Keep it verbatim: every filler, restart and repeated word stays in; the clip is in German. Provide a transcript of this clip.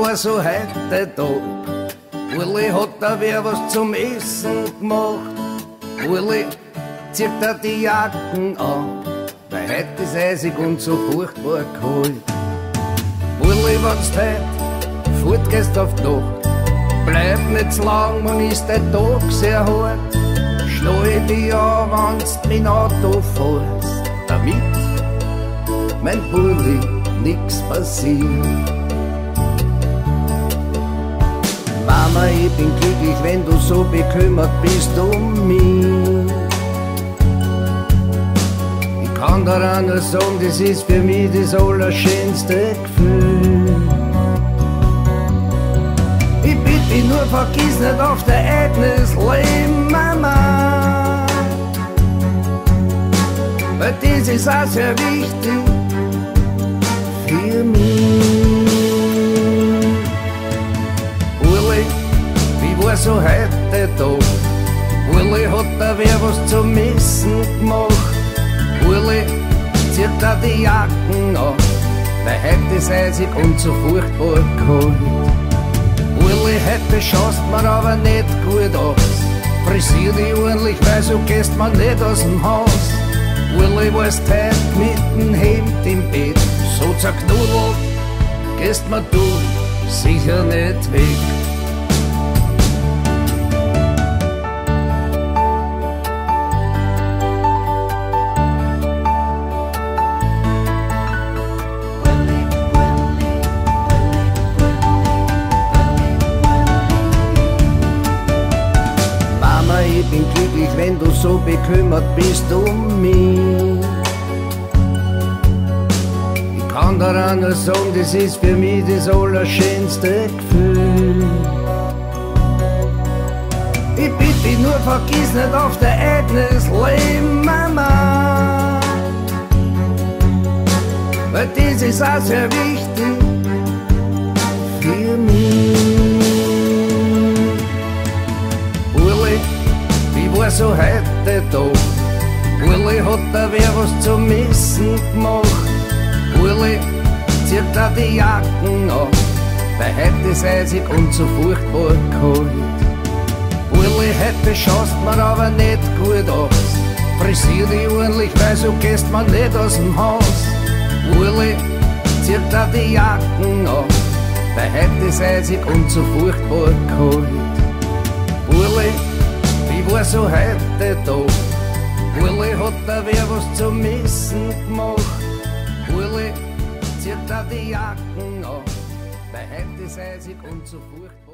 war so heute Tag. Uli hat da wer was zum Essen gemacht. Uli zieht da die Jacken an, weil heute ist eisig und so furchtbar kalt. Uli, wenn's heut fortgehst auf die Nacht, bleib nicht zu lang, man ist der Tag sehr hart. Schnall dich an, wenn's mein Auto fährst, damit mein Bulli nix passiert. Mama, ich bin glücklich, wenn du so bekümmert bist um mich. Ich kann daran nur sagen, das ist für mich das allerschönste Gefühl. Ich bitte dich nur, vergiss nicht auf dein eigenes Leben, Mama. Weil das ist auch sehr wichtig für mich. Uli, wie war so heute Tag? Uli hat da wer was zum Essen gemacht. Uli zieht da die Jacken an, weil heute ist eisig und so furchtbar kalt. Uli, heute schaust mir aber nicht gut aus. Frisier dich ordentlich, weil so gehst man nicht aus dem Haus. Uli, warst heute mit dem Hemd im Bett, so zerknuddelt, gehst mir du sicher nicht weg. Mama, ich bin glücklich, wenn du so bekümmert bist um mich. Ich kann daran nur sagen, das ist für mich das allerschönste Gefühl. Ich bitte dich nur, vergiss nicht auf dein eigenes Leben, Mama. Weil das ist auch sehr wichtig für mich. Uli, wie war so heute Tag? Uli hat da wer was zum Essen gemacht. Uli zieht da die Jacken an, weil heute ist eisig und so furchtbar kalt. Uli, heute schaust mir aber nicht gut aus. Frisier dich ordentlich, weil so gehst man nicht aus dem Haus. Uli zieht da die Jacken an, weil heute ist eisig und so furchtbar kalt. Uli, wie war so heute Tag? Uli hat da wer was zum Essen gemacht. Uli zieht da die Jacken an, weil heute ist eisig und so furchtbar.